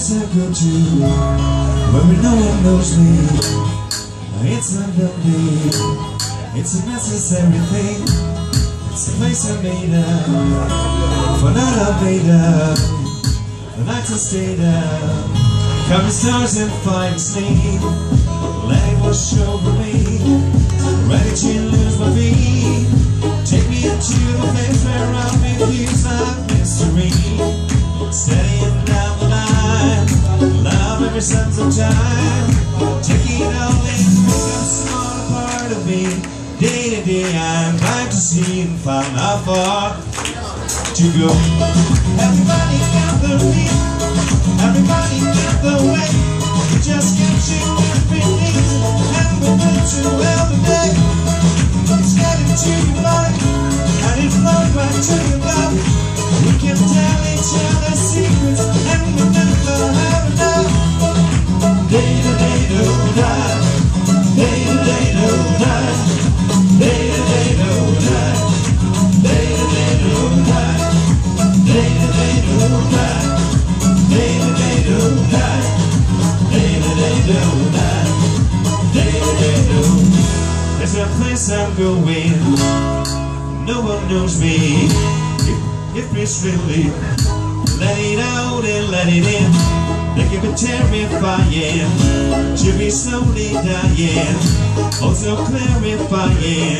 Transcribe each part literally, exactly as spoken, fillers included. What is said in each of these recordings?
place I go to where no one knows me. It's not lonely, it's a necessary thing. It's a place I made up, for not I made up, the nights I stayed up, counting stars and flying sleep. Let it wash over me, ready to lose my feet. Take me into the place where I'll be fused like mystery. Steadying down the line, love every sense of time. Taking it all in, make a small part of me. Day to day I'm trying to see and find how far to go. Everybody got the beat, everybody got the way. You just can't shake every beat, and we're meant to every day. It's getting to your body, and it flows right to your love. We can tell each other secrets, and we never have enough. Day to day to die, day to day to die, day to day to die, day to day to die, day to day to die, day to day to die, day to day to die, day to day to die. There's a place I'm going, no one knows me. If it's really, let it out and let it in. They can be terrifying, to be slowly dying, also clarifying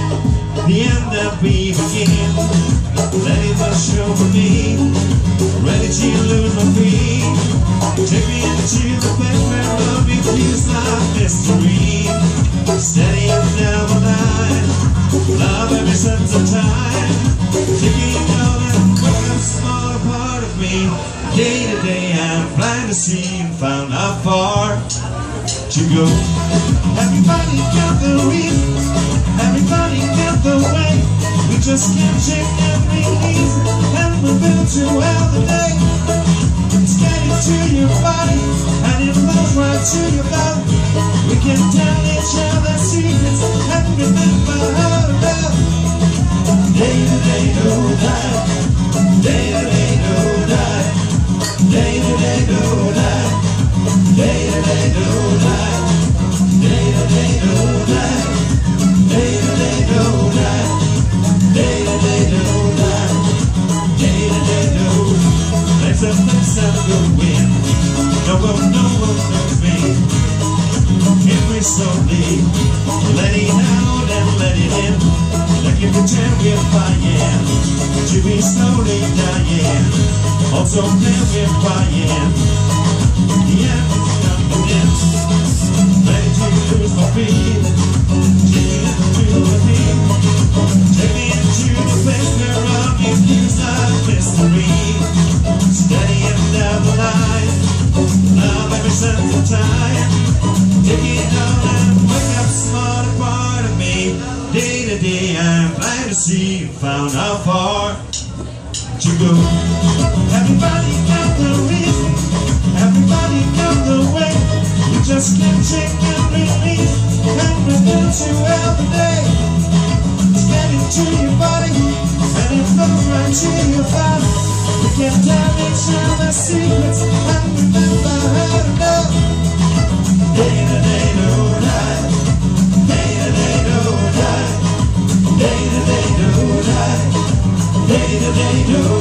the end that we begin. Let it wash over me, ready to lose my feet. Take me into the place where I'll be fused like mystery. Steadying down the line, love every sense of time. Taking it all and making a smaller part of me. Day to day I'm flying to see and found how far to go. Everybody got the reason, everybody got the way. We just can't shake every reason, and we're built to have the day. It's getting to your body, and it flows right to your love. We can tell each other secrets, and remember how to love. Day to day to die, day to day to die, day to day to die, day to day to die, day to day to die, day to day to die, day to day to die, day to day to die. There's a place I'm going, no one, no one knows me. If we slowly let it out and let it in, like if we're terrifying, to be slowly dying, also terrifying. The end is coming in, ready to lose my feet. Take me into the beat, take me into the place where I'll be fused like mystery. Steadying down the line, love every sense of time. Take it all and wake up smarter part of me. Day to day I'm trying to see and found how far to go. Everybody got the reason, everybody got the way. We just can't shake every reason, and we're built to every day. It's getting to your body, and it flows right to your body. We can tell each other secrets, and remember how to love. Day to day to die, day to day to die, day to day to die, day to day to